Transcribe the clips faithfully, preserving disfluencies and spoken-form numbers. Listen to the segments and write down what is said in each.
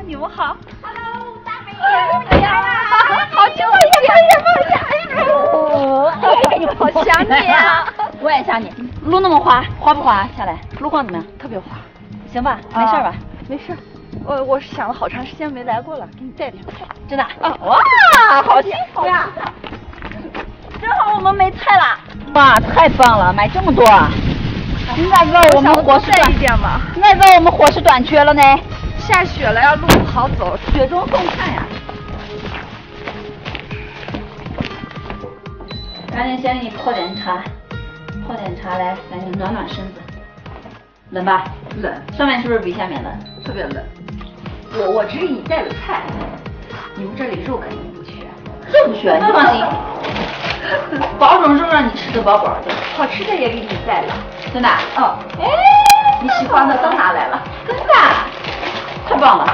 你们好。 Hello， 大美女，你来啦！ 好久不见呀！哎呦，好想你啊！ 我也想你。路那么滑，滑不滑？下来，路况怎么样？ 特别滑。 行吧，没事吧？ 没事。我我是想了好长时间没来过了，给你带点菜。 真的？啊！哇，好幸福呀！正好我们没菜了。哇，太棒了，买这么多。你咋知道我们伙食短？你咋知道我们伙食短缺了呢？ 下雪了，要路不好走， 雪中送炭呀！赶紧先给你泡点茶，泡点茶来，赶紧暖暖身子。冷吧？ 冷。 上面是不是比下面冷？ 特别冷。我我只给你带了菜，你们这里肉肯定不缺。 肉不缺，你放心。保种肉让你吃得饱饱的， 好吃的也给你带了。 真的？ 哦。 哎， 你喜欢的都拿来了。 真的？太棒了！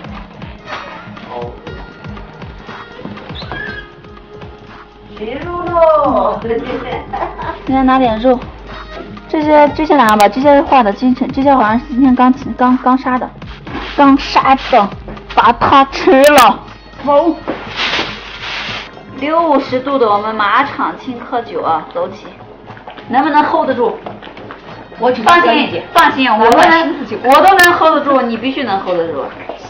肥肉喽！ 今天拿点肉，这些这些拿吧，这些画的今天这些好像是今天刚刚刚杀的，刚杀的，把它吃了。好。六十度的我们马场青稞酒啊，走起，能不能 hold 得住？ 我只放心，放心，我都能，我都能 hold 得住，你必须能 hold 得住。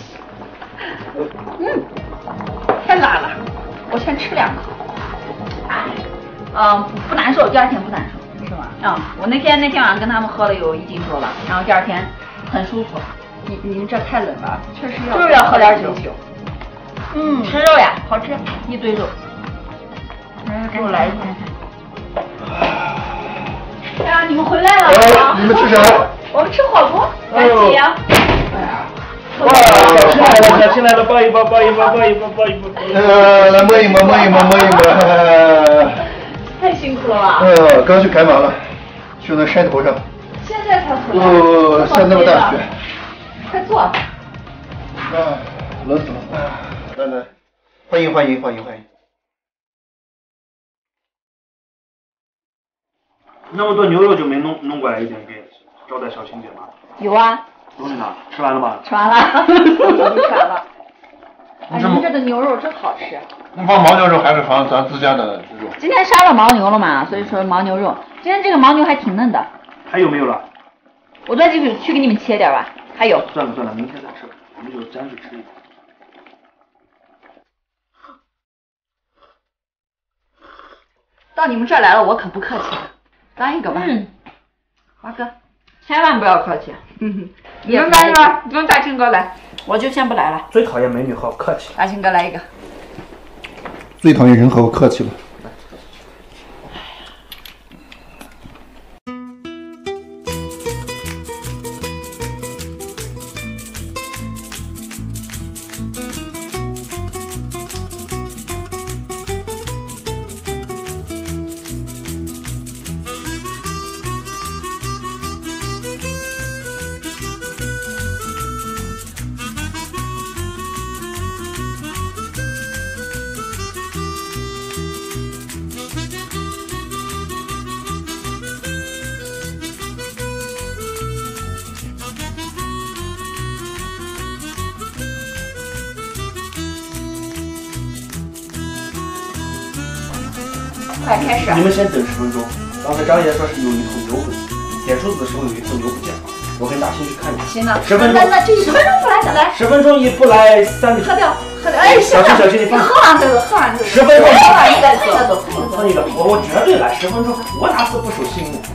嗯，太辣了，我先吃两口。 哎，嗯，不难受，第二天不难受，是吗？嗯，我那天那天晚上跟他们喝了有一斤多了，然后第二天很舒服。 你你们这太冷了，确实要就是要喝点酒。 嗯， 吃肉呀，好吃，一堆肉。 来，给我来一点。 哎呀，你们回来了！ 哎，你们吃啥？ 我们吃火锅，来姐呀！ 哎呀， 哇，小青来了，小青来了，抱一抱，抱一抱，抱一抱，抱一抱。 呃，来摸一摸，摸一摸，摸一摸。 太辛苦了吧？ 哎呦，刚去赶马了，去那山头上。 现在才回来。 哦，下那么大雪。 快坐。 啊，冷死了。来来，欢迎欢迎欢迎欢迎。 那么多牛肉就没弄弄过来一点给招待小青姐吗？ 有啊。 都在哪？吃完了吗？ 吃完了。 吃完了。 哎，你们这的牛肉真好吃。 你放牦牛肉还是放咱自家的肉？ 今天杀了牦牛了嘛，所以说牦牛肉。今天这个牦牛还挺嫩的。 还有没有了？ 我再继续去给你们切点吧。还有。 算了算了，明天再吃，我们就沾着吃一点。 到你们这儿来了，我可不客气了，当一个吧。 嗯。 华哥， 千万不要客气。 嗯哼。你们来一个，你们大青哥来。 我就先不来了。 最讨厌美女和我客气。 大青哥来一个。 最讨厌人和我客气了。 快开始。 你们先等十分钟。刚才张爷说是有一头牛不点数字的时候有一头牛不见了，我跟大兴去看一下。 行了， 十分钟。 那那这十分钟不来，来。 十分钟一不来，三。 喝掉，喝掉。哎， 小青，小青，你放。 喝完再走，喝完再走。 十分钟。 喝完一个，一个走， 喝一个，我我绝对来十分钟，我哪次不守信用？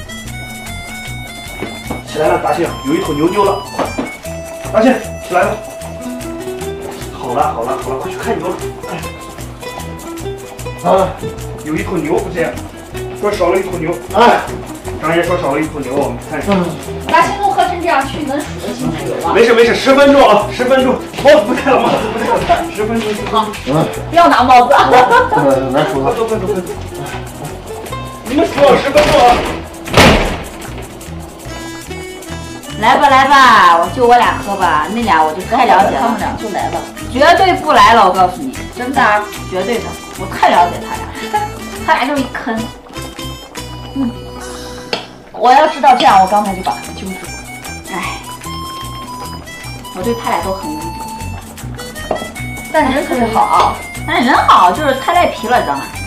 起来了，大兴，有一头牛丢了，快！大兴，起来了。好了好了好了，快去看牛了。哎，啊，有一头牛不见，说少了一头牛。哎，张爷说少了一头牛，我们看一下。 大兴都喝成这样，去能数得清才有吗？ 没事没事，十分钟啊，十分钟，帽子不戴了，帽子不戴了，十分钟就好。 嗯， 不要拿帽子。 嗯，来数快走快走快走。你们数啊，十分钟啊。 来吧来吧，我就我俩喝吧，那俩我就太了解了。 他们俩就来了， 绝对不来了，我告诉你， 真的， 绝对的，我太了解他俩，他俩就是一坑。嗯，我要知道这样，我刚才就把他们揪住。哎，我对他俩都很了解。 但人特别好， 但人好，就是太赖皮了，知道吗？